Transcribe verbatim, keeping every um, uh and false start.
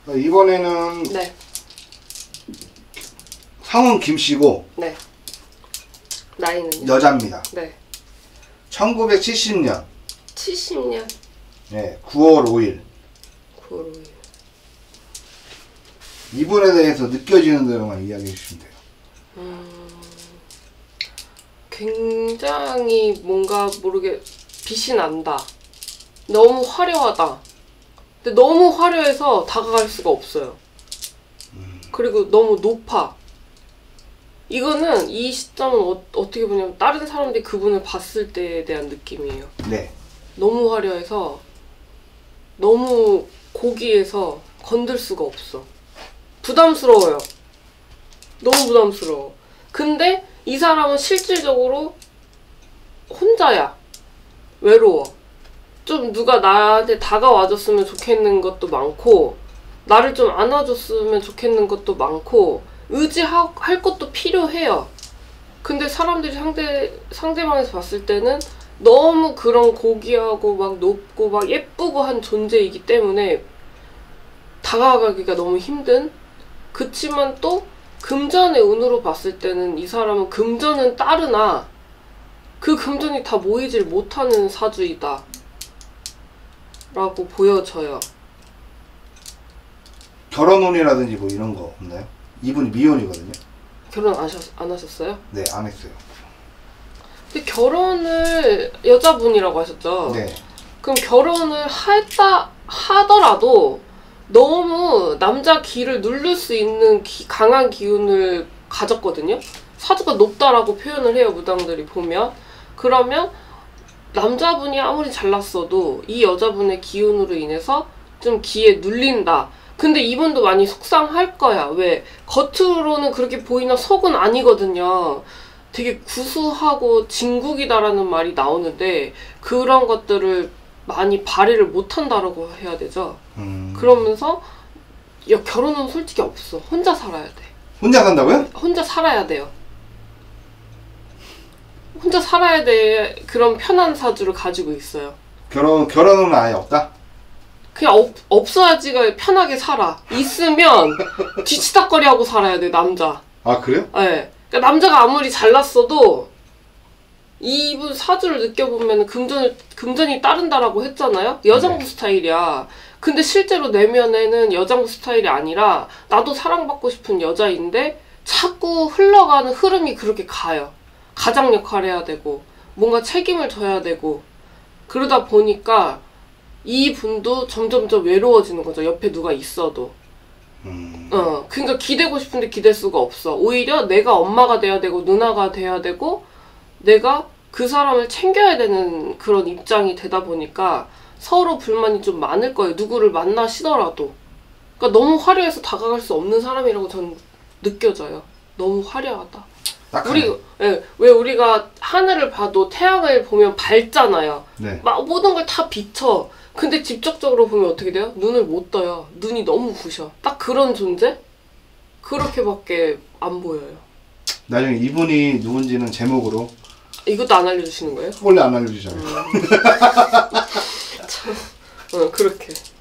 이번에는 네. 성은 김씨고 네. 나이는요? 여자입니다. 네. 천구백칠십 년 칠십 년 네, 구월 오일 구월 오일. 이분에 대해서 느껴지는 대로만 이야기해 주시면 돼요. 음, 굉장히 뭔가 모르게 빛이 난다. 너무 화려하다. 근데 너무 화려해서 다가갈 수가 없어요. 음. 그리고 너무 높아. 이거는 이 시점은 어, 어떻게 보냐면 다른 사람들이 그분을 봤을 때에 대한 느낌이에요. 네. 너무 화려해서 너무 고귀해서 건들 수가 없어. 부담스러워요. 너무 부담스러워. 근데 이 사람은 실질적으로 혼자야. 외로워. 좀 누가 나한테 다가와줬으면 좋겠는 것도 많고, 나를 좀 안아줬으면 좋겠는 것도 많고, 의지할 것도 필요해요. 근데 사람들이 상대, 상대방에서 봤을 때는 너무 그런 고귀하고 막 높고 막 예쁘고 한 존재이기 때문에 다가가기가 너무 힘든? 그치만 또 금전의 운으로 봤을 때는 이 사람은 금전은 따르나 그 금전이 다 모이질 못하는 사주이다 라고 보여져요. 결혼운이라든지 뭐 이런 거 없나요? 이분이 미혼이거든요. 결혼 안, 하셨, 안 하셨어요? 네, 안 했어요. 근데 결혼을 여자분이라고 하셨죠? 네. 그럼 결혼을 했다 하더라도 너무 남자 기를 누를 수 있는 기, 강한 기운을 가졌거든요. 사주가 높다라고 표현을 해요, 무당들이 보면. 그러면 남자분이 아무리 잘났어도 이 여자분의 기운으로 인해서 좀 기에 눌린다. 근데 이분도 많이 속상할 거야. 왜? 겉으로는 그렇게 보이나 속은 아니거든요. 되게 구수하고 진국이다라는 말이 나오는데 그런 것들을 많이 발휘를 못한다라고 해야 되죠. 음... 그러면서 야, 결혼은 솔직히 없어. 혼자 살아야 돼. 혼자 산다고요? 혼자 살아야 돼요. 혼자 살아야 돼. 그런 편한 사주를 가지고 있어요. 결혼, 결혼은 아예 없다? 그냥 없, 없어야지가 편하게 살아. 있으면 뒤치다거리하고 살아야 돼, 남자. 아, 그래요? 네. 그러니까 남자가 아무리 잘났어도 이분 사주를 느껴보면 금전을, 금전이 따른다라고 했잖아요? 여장부 네. 스타일이야. 근데 실제로 내면에는 여장부 스타일이 아니라 나도 사랑받고 싶은 여자인데 자꾸 흘러가는 흐름이 그렇게 가요. 가장 역할을 해야 되고 뭔가 책임을 져야 되고 그러다 보니까 이분도 점점점 외로워지는 거죠. 옆에 누가 있어도. 음... 어, 그러니까 기대고 싶은데 기댈 수가 없어. 오히려 내가 엄마가 돼야 되고 누나가 돼야 되고 내가 그 사람을 챙겨야 되는 그런 입장이 되다 보니까 서로 불만이 좀 많을 거예요. 누구를 만나시더라도. 그러니까 너무 화려해서 다가갈 수 없는 사람이라고 전 느껴져요. 너무 화려하다. 우리, 예, 왜 우리가 하늘을 봐도 태양을 보면 밝잖아요. 네. 막 모든 걸 다 비춰. 근데 직접적으로 보면 어떻게 돼요? 눈을 못 떠요. 눈이 너무 부셔. 딱 그런 존재? 그렇게밖에 안 보여요. 나중에 이분이 누군지는 제목으로 이것도 안 알려주시는 거예요? 원래 안 알려주잖아요. 음. 참, 어, 그렇게.